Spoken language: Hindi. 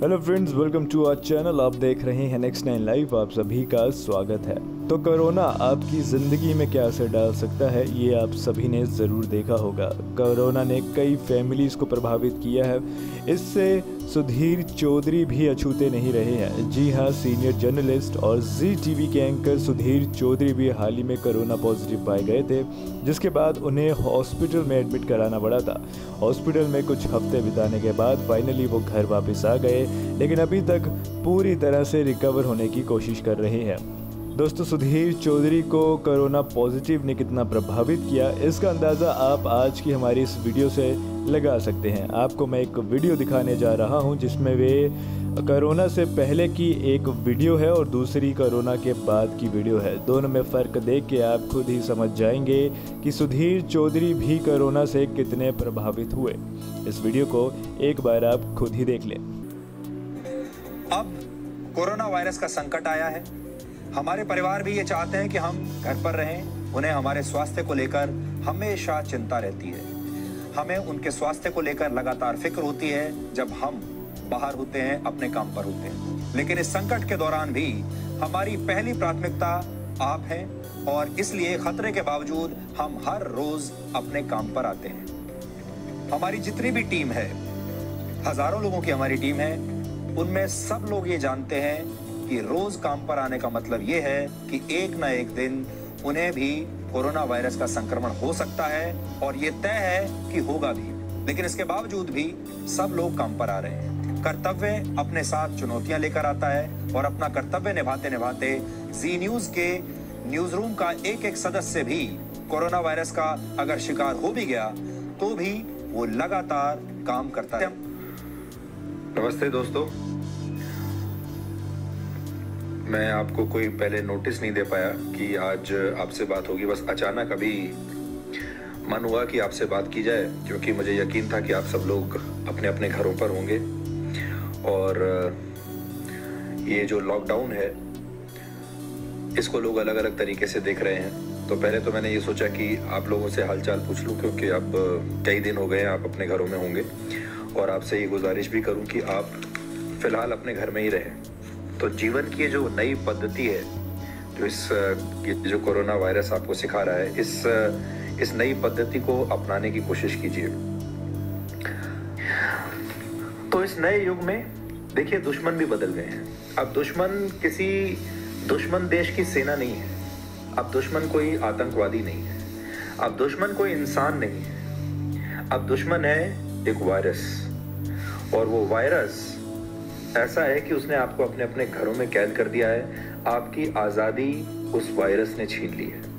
Hello friends, welcome to our channel. आप देख रहे हैं नेक्स्ट 9 लाइव। आप सभी का स्वागत है। तो कोरोना आपकी ज़िंदगी में क्या असर डाल सकता है, ये आप सभी ने ज़रूर देखा होगा। कोरोना ने कई फैमिलीज़ को प्रभावित किया है। इससे सुधीर चौधरी भी अछूते नहीं रहे हैं। जी हाँ, सीनियर जर्नलिस्ट और जी टीवी के एंकर सुधीर चौधरी भी हाल ही में कोरोना पॉजिटिव पाए गए थे, जिसके बाद उन्हें हॉस्पिटल में एडमिट कराना पड़ा था। हॉस्पिटल में कुछ हफ्ते बिताने के बाद फाइनली वो घर वापस आ गए, लेकिन अभी तक पूरी तरह से रिकवर होने की कोशिश कर रहे हैं। दोस्तों, सुधीर चौधरी को कोरोना पॉजिटिव ने कितना प्रभावित किया, इसका अंदाज़ा आप आज की हमारी इस वीडियो से लगा सकते हैं। आपको मैं एक वीडियो दिखाने जा रहा हूं, जिसमें वे कोरोना से पहले की एक वीडियो है और दूसरी कोरोना के बाद की वीडियो है। दोनों में फ़र्क देख के आप खुद ही समझ जाएंगे कि सुधीर चौधरी भी कोरोना से कितने प्रभावित हुए। इस वीडियो को एक बार आप खुद ही देख लें। अब कोरोना वायरस का संकट आया है। हमारे परिवार भी ये चाहते हैं कि हम घर पर रहें। उन्हें हमारे स्वास्थ्य को लेकर हमेशा चिंता रहती है। हमें उनके स्वास्थ्य को लेकर लगातार फिक्र होती है जब हम बाहर होते हैं, अपने काम पर होते हैं। लेकिन इस संकट के दौरान भी हमारी पहली प्राथमिकता आप हैं और इसलिए खतरे के बावजूद हम हर रोज अपने काम पर आते हैं। हमारी जितनी भी टीम है, हजारों लोगों की हमारी टीम है, उनमें सब लोग ये जानते हैं कि रोज काम पर आने का मतलब ये है कि एक ना एक दिन उन्हें भी कोरोना वायरस का संक्रमण हो सकता है और ये तय है कि होगा भी। लेकिन इसके बावजूद भी सब लोग काम पर आ रहे हैं। कर्तव्य अपने साथ चुनौतियां लेकर आता है और अपना कर्तव्य निभाते निभाते जी न्यूज के न्यूज रूम का एक एक सदस्य भी कोरोना वायरस का अगर शिकार हो भी गया तो भी वो लगातार काम करता है। नमस्ते दोस्तों, मैं आपको कोई पहले नोटिस नहीं दे पाया कि आज आपसे बात होगी। बस अचानक अभी मन हुआ कि आपसे बात की जाए, क्योंकि मुझे यकीन था कि आप सब लोग अपने अपने घरों पर होंगे और ये जो लॉकडाउन है इसको लोग अलग अलग तरीके से देख रहे हैं। तो पहले तो मैंने ये सोचा कि आप लोगों से हालचाल पूछ लूं, क्योंकि अब कई दिन हो गए हैं आप अपने घरों में होंगे और आपसे ये गुजारिश भी करूं कि आप फिलहाल अपने घर में ही रहें। तो जीवन की जो नई पद्धति है, जो कोरोना वायरस आपको सिखा रहा है, इस नई पद्धति को अपनाने की कोशिश कीजिए। तो इस नए युग में देखिए, दुश्मन भी बदल गए हैं। अब दुश्मन देश की सेना नहीं है। अब दुश्मन कोई आतंकवादी नहीं है। अब दुश्मन कोई इंसान नहीं है। अब दुश्मन है एक वायरस, और वो वायरस ऐसा है कि उसने आपको अपने अपने घरों में कैद कर दिया है। आपकी आज़ादी उस वायरस ने छीन ली है।